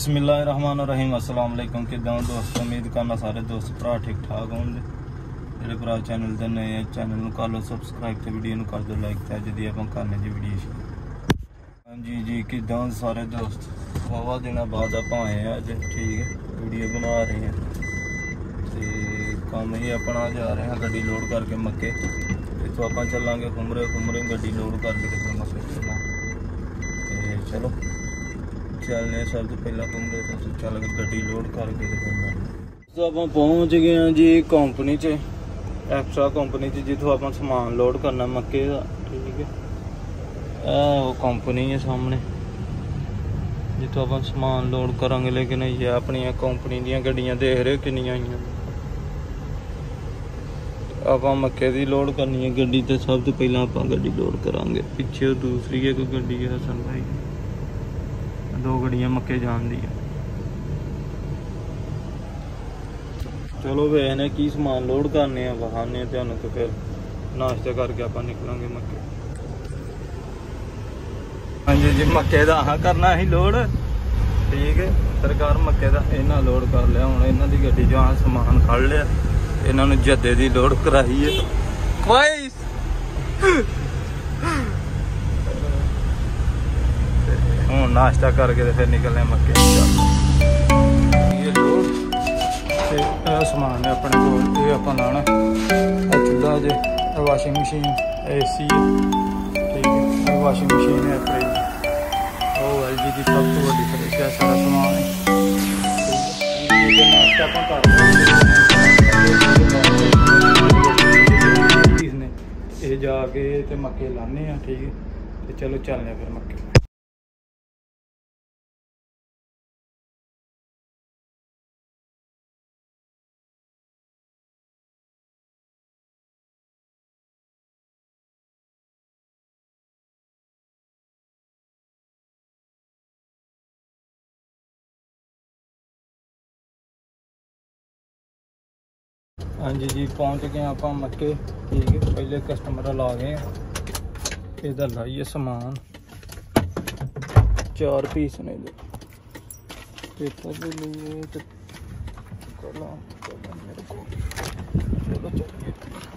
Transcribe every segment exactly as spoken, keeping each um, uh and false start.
बिस्मिल्लाहिर्रहमानिर्रहीम अस्सलाम वालेकुम। किदां दोस्त, उम्मीद करना सारे दोस्त भरा ठीक ठाक होंगे। जेह्ड़े भरा चैनल ते नए हैं चैनल नूं कर लो सबसक्राइब ते वीडियो नूं कर दो लाइक। ते अज दी आपां करने जी वीडियो शुरू। हाँ जी जी किदां सारे दोस्त, वावा दिनों बाद आपां आए हैं अज, ठीक है, वीडियो बना रहे हैं ते काम ही अपना जा रहे हैं गड्डी लोड करके मक्के। इत्थों आपां चलांगे घुमरे घुमरे गड्डी लोड करके ते फिर मक्के चलांगे। ते चलो चलने सब तो पहला घूमते तो चल के गड्डी लोड करके तो आप पहुँच गए हैं जी कंपनी च, एक्स्ट्रा कंपनी च जितों आप समान लोड करना मक्के का, ठीक है। वो कंपनी है सामने जितों आप समान लोड करांगे। लेकिन ये अपनी कंपनी दी गड्डियां देख रहे हो कितनी आई आप मक्के की लोड करनी है गड्डी। तो सब तो पहला आप गड्डी लोड करांगे। पिछे दूसरी एक गड्डी है हसन भाई, दो गड्डियां मक्के जान दी। चलो वे ने की समान लोड करने वहाने तुहानू, तो फिर नाश्ता करके आप निकलांगे मक्के। हाँ जी जी मक्के का हाँ करना ही लोड, ठीक है। सरकार मक्के का इन्ना लोड कर लिया। हूँ इन्हों की गड्डी जो हाँ समान खड़ लिया, इन्होंने जद्दे की लोड कराई है। हूँ नाश्ता करके तो फिर निकलने मक्के। ये लोड समान है अपने को, ये आप लाना चूल्हा जे, वाशिंग मशीन, ए सी, ठीक है। वाशिंग मशीन है फ्रिज, वो एल जी की सब तो बड़ी फ्रिज है, सारा समान है। नाश्ता अपन कर ये जाके तो मक्के लाने, ठीक है। तो चलो चलने फिर मक्के। हाँ जी जी पहुँच गए आप मक्के, ठीक है। पहले कस्टमर ला गए, इधर लाइए समान चार पीस ने पेपर भी लिए तो चलो चलिए।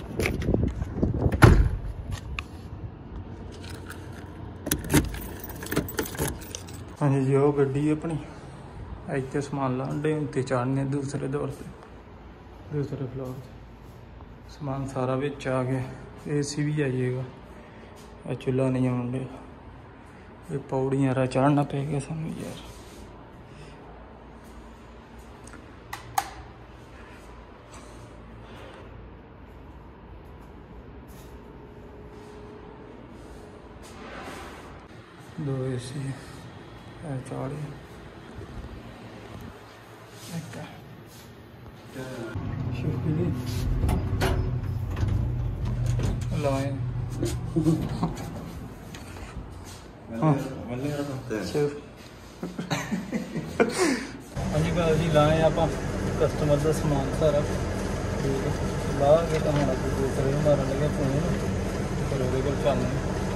हाँ जी जी वो गड्डी अपनी इतने समान लाने उत्ते चाड़ने दूसरे दौर से, दूसरे फ्लोर से समान सारा बिच आ गया। ए सी भी आइएगा, चूल्हा नहीं आने, ये पौड़ियाँ रा चढ़ना पे गया सानू यार। दो ए सी चाड़े लाए हाँ जी भाजी लाए आप कस्टमर का समान सारा, ठीक है। ला के तो हम दूसरे मारन लगे फोन, फिर वो चलने।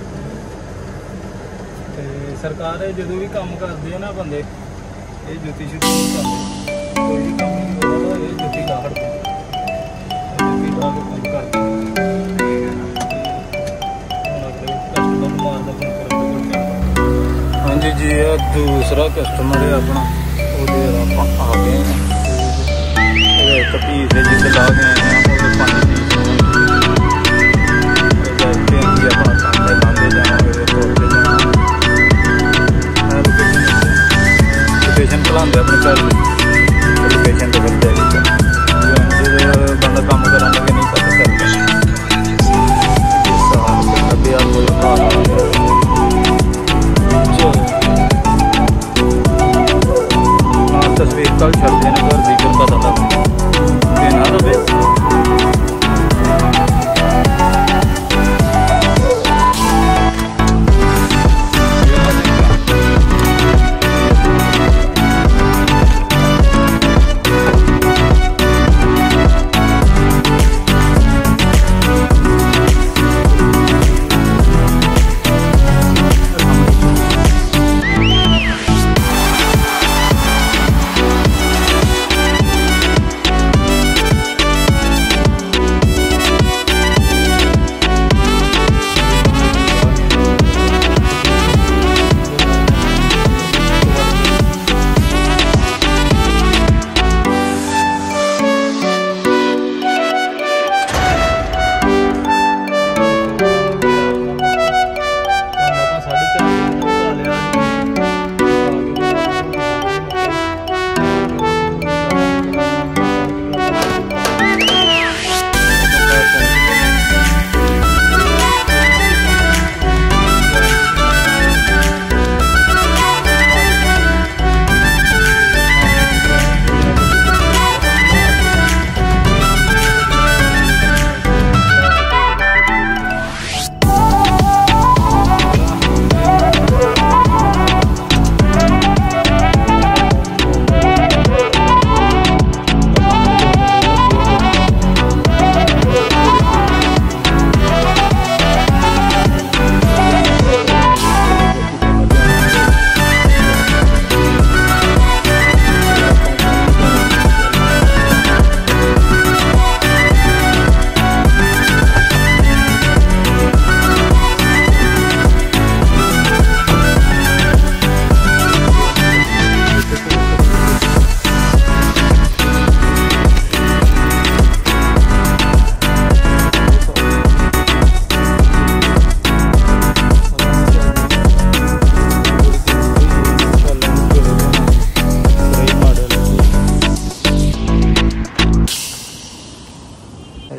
तो सरकार जो भी काम करते हैं ना बंदे, ये जुत्ती शुत्ती नहीं करते, कोई भी काम नहीं होता, ये जुत्ती ला हटते, जुत्ती ला के काम करते। हाँ जी जी ये दूसरा कस्टमर है अपना, वो आ गए हैं। एक पीस है जिसे ला गए हैं, वो पाँच पीस अपना सामने लाते जाएंगे, तोड़ते जाएंगे। लोकेशन खिलाते अपने घर की लोकेशन तो करते हैं बंदा काम करा लगे नहीं पता चलता। तस्वीर कल छड़ते हैं घर भी कर पता लगा देना तो बे।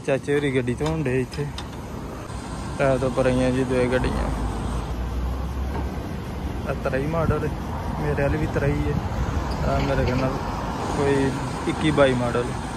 चाचे होरी गड्डी धोन डे इत्थे ऐ तो पर जी दो गड्डियां तरई मॉडल मेरे वाली भी तरई है मेरे कन्नै कोई इक्की बाई मॉडल